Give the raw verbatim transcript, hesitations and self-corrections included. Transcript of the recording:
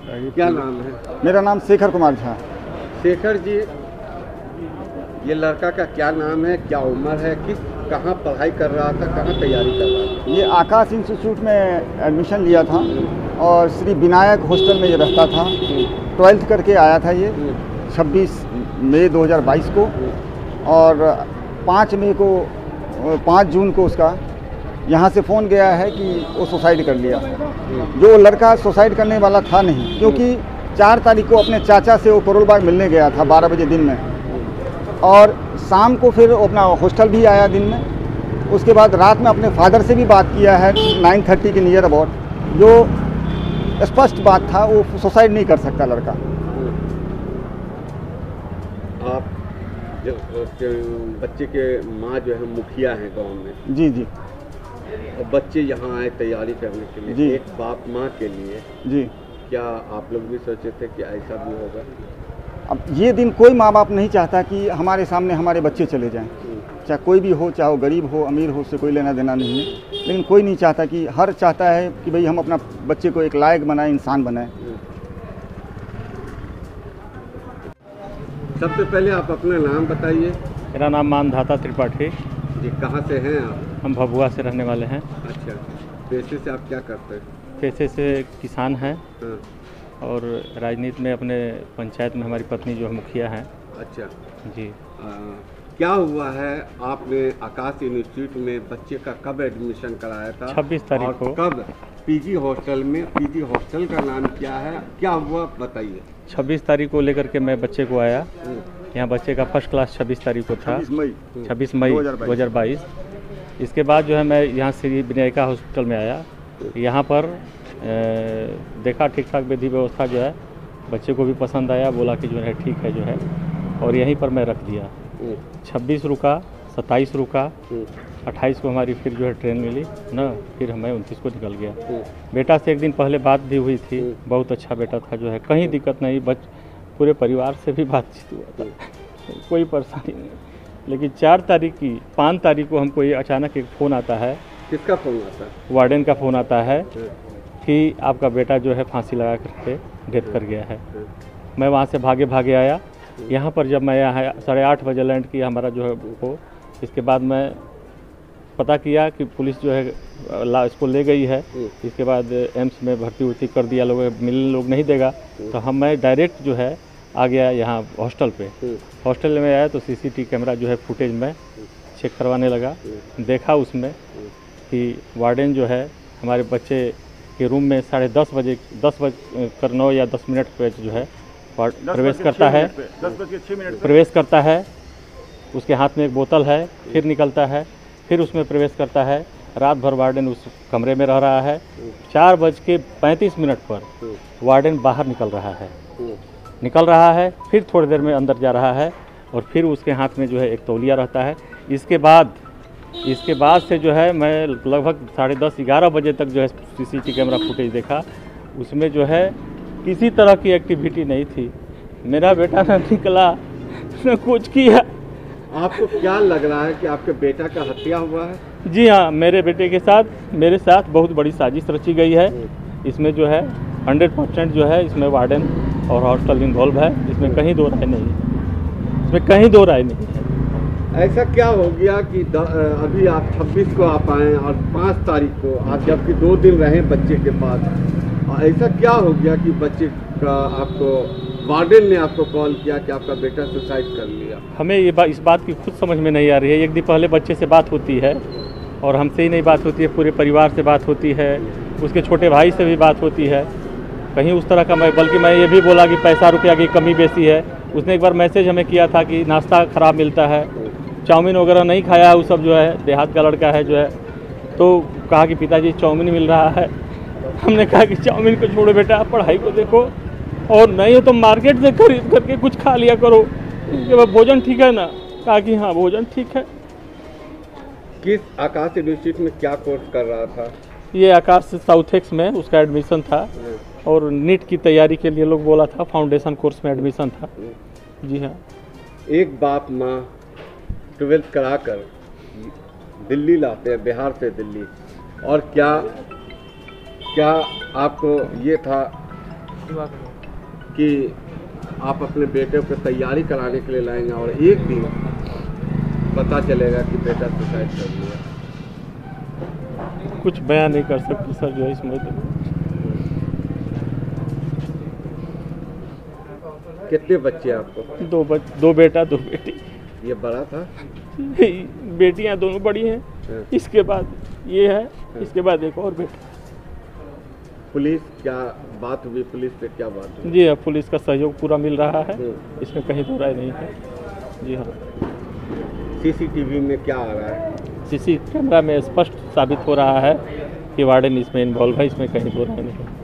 क्या नाम है? मेरा नाम शेखर कुमार झा। शेखर जी, ये लड़का का क्या नाम है, क्या उम्र है, किस कहाँ पढ़ाई कर रहा था, कहाँ तैयारी कर रहा था? ये आकाश इंस्टीट्यूट में एडमिशन लिया था और श्री विनायक हॉस्टल में ये रहता था। ट्वेल्थ करके आया था ये छब्बीस मई दो हज़ार बाईस को, और पाँच मई को पाँच जून को उसका यहाँ से फ़ोन गया है कि वो सुसाइड कर लिया। जो लड़का सुसाइड करने वाला था नहीं, क्योंकि चार तारीख को अपने चाचा से वो करोल बाग मिलने गया था बारह बजे दिन में, और शाम को फिर अपना हॉस्टल भी आया दिन में। उसके बाद रात में अपने फादर से भी बात किया है नाइन थर्टी के नियर अबाउट। जो स्पष्ट बात था, वो सुसाइड नहीं कर सकता लड़का। आप जो बच्चे के माँ जो है मुखिया हैं गांव में। जी जी। और बच्चे यहाँ आए तैयारी करने के लिए, जी। एक बाप माँ के लिए जी। क्या आप लोग भी सोचे थे कि ऐसा भी होगा? अब ये दिन कोई माँ बाप नहीं चाहता कि हमारे सामने हमारे बच्चे चले जाएं, चाहे कोई भी हो, चाहे वो गरीब हो अमीर हो, उससे कोई लेना देना नहीं है। लेकिन कोई नहीं चाहता कि, हर चाहता है कि भाई हम अपना बच्चे को एक लायक बनाएं, इंसान बनाएं। सबसे पहले आप अपना नाम बताइए। मेरा नाम मानधाता त्रिपाठी। जी, कहाँ से हैं आप? हम भभुआ से रहने वाले हैं। अच्छा, पेशे से आप क्या करते हैं? पेशे से किसान हैं। हाँ। और राजनीति में अपने पंचायत में हमारी पत्नी जो है मुखिया हैं। अच्छा जी। आ, क्या हुआ है, आपने आकाश इंस्टीट्यूट में बच्चे का कब एडमिशन कराया था? छब्बीस तारीख को। कब? पीजी हॉस्टल में। पीजी हॉस्टल का नाम क्या है, क्या हुआ बताइए। छब्बीस तारीख को लेकर के मैं बच्चे को आया। यहाँ बच्चे का फर्स्ट क्लास छब्बीस तारीख को था, छब्बीस मई दो हज़ार बाईस। इसके बाद जो है मैं यहाँ श्री विनायका हॉस्पिटल में आया। यहाँ पर ए, देखा ठीक ठाक विधि व्यवस्था जो है, बच्चे को भी पसंद आया, बोला कि जो है ठीक है जो है, और यहीं पर मैं रख दिया। छब्बीस रुका, सत्ताईस रुका, अट्ठाईस को हमारी फिर जो है ट्रेन मिली ना, फिर हमें उनतीस को निकल गया। बेटा से एक दिन पहले बात भी हुई थी, बहुत अच्छा बेटा था जो है, कहीं दिक्कत नहीं, बच पूरे परिवार से भी बातचीत हुआ था, कोई परेशानी नहीं। लेकिन चार तारीख की पाँच तारीख को हमको ये अचानक एक फ़ोन आता है। किसका फ़ोन आता है? वार्डन का फ़ोन आता है कि आपका बेटा जो है फांसी लगा करके डेथ कर गया है। मैं वहाँ से भागे भागे आया। यहाँ पर जब मैं यहाँ साढ़े आठ बजे लैंड किया हमारा जो है वो, इसके बाद मैं पता किया कि पुलिस जो है ला इसको ले गई है। इसके बाद एम्स में भर्ती उर्ती कर दिया, लोग मिलने लोग नहीं देगा, तो हम मैं डायरेक्ट जो है आ गया यहाँ हॉस्टल पे। हॉस्टल में आया तो सीसीटीवी कैमरा जो है फुटेज में चेक करवाने लगा। देखा उसमें कि वार्डन जो है हमारे बच्चे के रूम में साढ़े दस बजे दस बज कर नौ या दस मिनट पे जो है प्रवेश करता है प्रवेश करता है उसके हाथ में एक बोतल है, फिर निकलता है, फिर उसमें प्रवेश करता है। रात भर वार्डन उस कमरे में रह रहा है। चार बज के पैंतीस मिनट पर वार्डन बाहर निकल रहा है निकल रहा है फिर थोड़ी देर में अंदर जा रहा है, और फिर उसके हाथ में जो है एक तौलिया रहता है। इसके बाद इसके बाद से जो है मैं लगभग साढ़े दस ग्यारह बजे तक जो है सीसीटीवी कैमरा फुटेज देखा, उसमें जो है किसी तरह की एक्टिविटी नहीं थी। मेरा बेटा न निकला न कुछ किया। आपको क्या लग रहा है कि आपके बेटा का हत्या हुआ है? जी हाँ, मेरे बेटे के साथ मेरे साथ बहुत बड़ी साजिश रची गई है। इसमें जो है हंड्रेड परसेंट जो है इसमें वार्डन और हॉस्टल इन्वॉल्व है। इसमें कहीं दो राय नहीं है इसमें कहीं दो राय नहीं है। ऐसा क्या हो गया कि द, अभी आप छब्बीस को आप आए और पाँच तारीख को आप जबकि दो दिन रहे बच्चे के पास, ऐसा क्या हो गया कि बच्चे का आपको वार्डन ने आपको कॉल किया कि आपका बेटा सुसाइड कर लिया? हमें ये बा, इस बात की खुद समझ में नहीं आ रही है। एक दिन पहले बच्चे से बात होती है, और हमसे ही नहीं बात होती है, पूरे परिवार से बात होती है, उसके छोटे भाई से भी बात होती है। कहीं उस तरह का मैं बल्कि मैं ये भी बोला कि पैसा रुपया की कमी बेसी है। उसने एक बार मैसेज हमें किया था कि नाश्ता ख़राब मिलता है, चाउमीन वगैरह नहीं खाया वो सब जो है, देहात का लड़का है जो है, तो कहा कि पिताजी चाउमीन मिल रहा है। हमने कहा कि चाउमीन को छोड़ो बेटा, आप पढ़ाई को देखो, और नहीं हो तो मार्केट से खरीद करके कुछ खा लिया करो। जब भोजन ठीक है ना? कहा कि हाँ भोजन ठीक है। किस आकाश इंस्टीट्यूट में क्या कोर्स कर रहा था? ये आकाश साउथ एक्स में उसका एडमिशन था, और नीट की तैयारी के लिए लोग बोला था, फाउंडेशन कोर्स में एडमिशन था। जी हाँ। एक बाप माँ ट्वेल्थ कराकर दिल्ली लाते हैं, बिहार से दिल्ली, और क्या क्या आपको ये था कि आप अपने बेटे को तैयारी कराने के लिए लाएंगे और एक दिन पता चलेगा कि बेटा सुसाइड कर लिया? कुछ बयान नहीं कर सकते सर जो है इसमें। कितने बच्चे आपको? दो बच, दो बेटा दो बेटी। ये बड़ा था? बेटियां दोनों बड़ी हैं, इसके बाद ये है, इसके बाद एक और बेटा। पुलिस क्या बात हुई? पुलिस से क्या बात हुई? जी हाँ, पुलिस का सहयोग पूरा मिल रहा है, इसमें कहीं दो राय नहीं है। जी हाँ। सीसीटीवी में क्या आ रहा है? सीसी कैमरा में स्पष्ट साबित हो रहा है कि वार्डन इसमें इन्वॉल्व है, इसमें कहीं दो राय नहीं है।